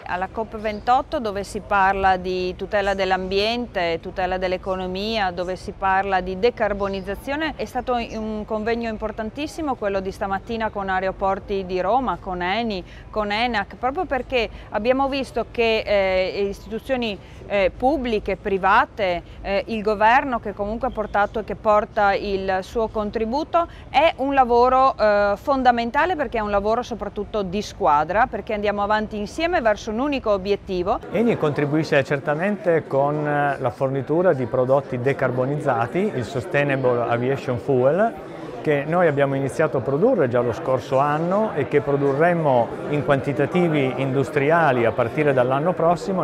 alla COP28, dove si parla di tutela dell'ambiente, tutela dell'economia, dove si parla di decarbonizzazione. È stato un convegno importantissimo quello di stamattina con Aeroporti di Roma, con ENI, con ENAC, proprio perché abbiamo visto che istituzioni pubbliche, private, il governo che comunque ha portato e che porta il suo contributo, è un lavoro fondamentale, perché è un lavoro soprattutto di squadra, perché andiamo avanti insieme verso un unico obiettivo. ENI contribuisce certamente con la fornitura di prodotti decarbonizzati, il Sustainable Aviation Fuel, che noi abbiamo iniziato a produrre già lo scorso anno e che produrremo in quantitativi industriali a partire dall'anno prossimo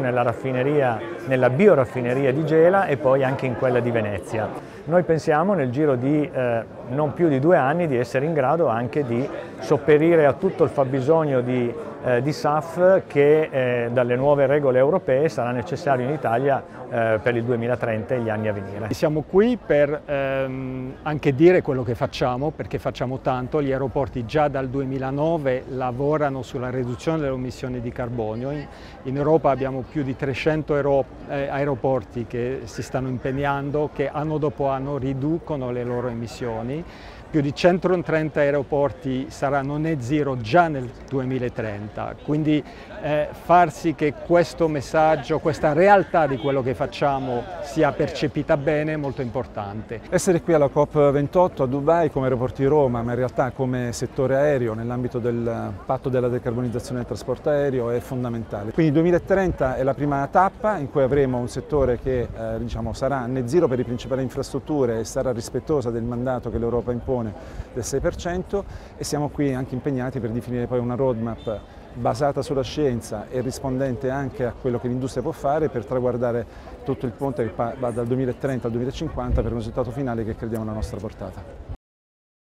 nella bioraffineria di Gela e poi anche in quella di Venezia. Noi pensiamo nel giro di non più di 2 anni di essere in grado anche di sopperire a tutto il fabbisogno di SAF che dalle nuove regole europee sarà necessario in Italia per il 2030 e gli anni a venire. Siamo qui per anche dire quello che facciamo, perché facciamo tanto. Gli aeroporti già dal 2009 lavorano sulla riduzione delle emissioni di carbonio. In Europa abbiamo più di 300 aeroporti che si stanno impegnando, che anno dopo anno riducono le loro emissioni. Più di 130 aeroporti saranno net zero già nel 2030, quindi far sì che questo messaggio, questa realtà di quello che facciamo sia percepita bene è molto importante. Essere qui alla COP28 a Dubai come Aeroporti di Roma, ma in realtà come settore aereo nell'ambito del patto della decarbonizzazione del trasporto aereo è fondamentale. Quindi il 2030 è la prima tappa in cui avremo un settore che sarà net zero per le principali infrastrutture e sarà rispettosa del mandato che l'Europa impone del 6%, e siamo qui anche impegnati per definire poi una roadmap basata sulla scienza e rispondente anche a quello che l'industria può fare per traguardare tutto il ponte che va dal 2030 al 2050 per un risultato finale che crediamo alla nostra portata.